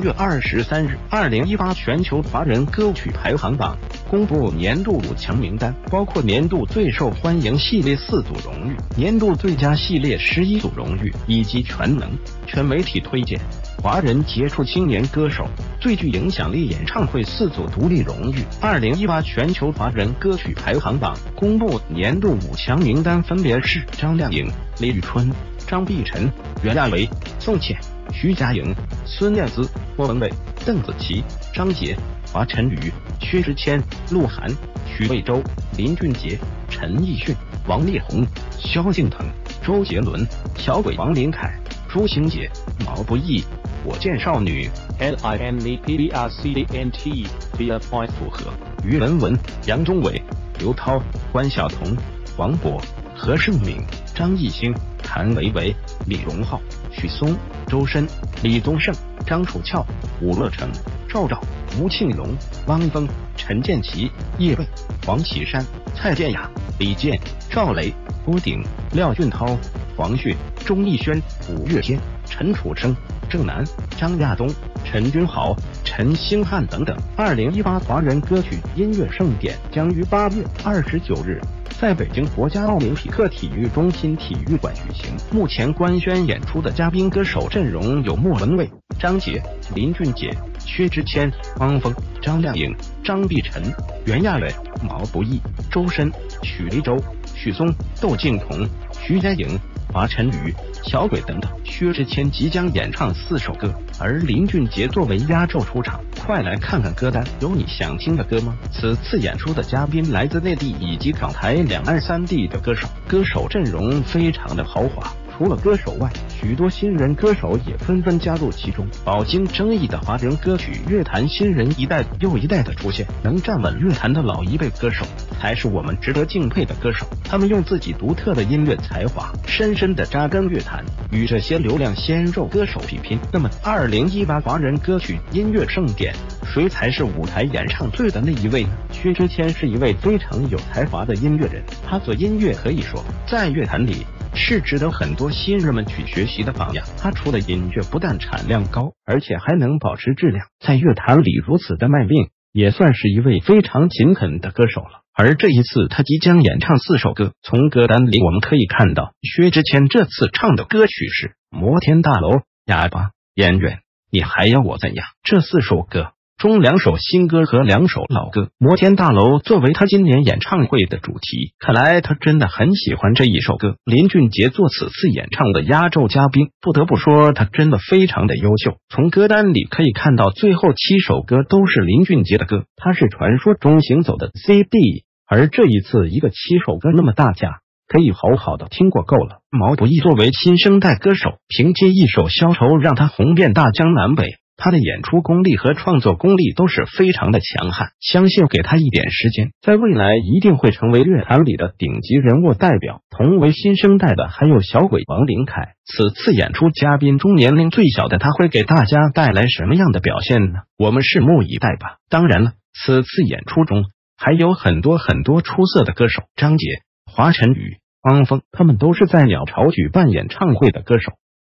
8月23日，2018全球华人歌曲排行榜公布年度5强名单，包括年度最受欢迎系列4组荣誉、年度最佳系列11组荣誉，以及全能全媒体推荐华人杰出青年歌手、最具影响力演唱会4组独立荣誉。2018全球华人歌曲排行榜公布年度5强名单，分别是张靓颖、李宇春、张碧晨、袁娅维、宋茜、徐佳莹、孙燕姿、莫文蔚、邓紫棋、张杰、华晨宇、薛之谦、鹿晗、许魏洲、林俊杰、陈奕迅、王力宏、萧敬腾、周杰伦、小鬼王琳凯、朱星杰、毛不易、火箭少女 LINEPBRCDNT TF 符合于文文、杨宗纬、刘涛、关晓彤、黄渤、何晟铭、张艺兴、谭维维、李荣浩、许嵩、周深、李宗盛、张楚翘、吴乐成、赵照、吴庆隆、汪峰、陈建奇、叶蓓、黄绮珊、蔡健雅、李健、赵雷、郭顶、廖俊涛、黄旭、钟义轩、五月天、陈楚生、郑楠、张亚东、陈君豪、陈星汉等等。2018华人歌曲音乐盛典将于8月29日在北京国家奥林匹克体育中心体育馆举行。目前官宣演出的嘉宾歌手阵容有莫文蔚、张杰、林俊杰、薛之谦、汪峰、张靓颖、张碧晨、袁娅维、毛不易、周深、许魏洲、许嵩、窦靖童、徐佳莹、华晨宇、小鬼等等。薛之谦即将演唱4首歌，而林俊杰作为压轴出场。快来看看歌单，有你想听的歌吗？此次演出的嘉宾来自内地以及港台两岸3地的歌手，歌手阵容非常的豪华。除了歌手外，许多新人歌手也纷纷加入其中。饱经争议的华人歌曲乐坛新人一代又一代的出现，能站稳乐坛的老一辈歌手才是我们值得敬佩的歌手。他们用自己独特的音乐才华深深的扎根乐坛，与这些流量鲜肉歌手比拼。那么2018华人歌曲音乐盛典，谁才是舞台演唱最的那一位呢？薛之谦是一位非常有才华的音乐人，他做音乐可以说在乐坛里是值得很多新人们去学习的榜样。他出的音乐不但产量高，而且还能保持质量，在乐坛里如此的卖命，也算是一位非常勤恳的歌手了。而这一次他即将演唱4首歌，从歌单里我们可以看到，薛之谦这次唱的歌曲是摩天大楼、哑巴、演员、你还要我怎样。这4首歌中2首新歌和2首老歌。摩天大楼作为他今年演唱会的主题，看来他真的很喜欢这一首歌。林俊杰做此次演唱的压轴嘉宾，不得不说他真的非常的优秀。从歌单里可以看到，最后7首歌都是林俊杰的歌，他是传说中行走的 CD， 而这一次一个7首歌那么大家可以好好的听过够了。毛不易作为新生代歌手，凭借一首消愁让他红遍大江南北，他的演出功力和创作功力都是非常的强悍，相信给他一点时间，在未来一定会成为乐坛里的顶级人物代表。同为新生代的还有小鬼王琳凯，此次演出嘉宾中年龄最小的他会给大家带来什么样的表现呢？我们拭目以待吧。当然了，此次演出中还有很多出色的歌手，张杰、华晨宇、汪峰，他们都是在鸟巢举办演唱会的歌手。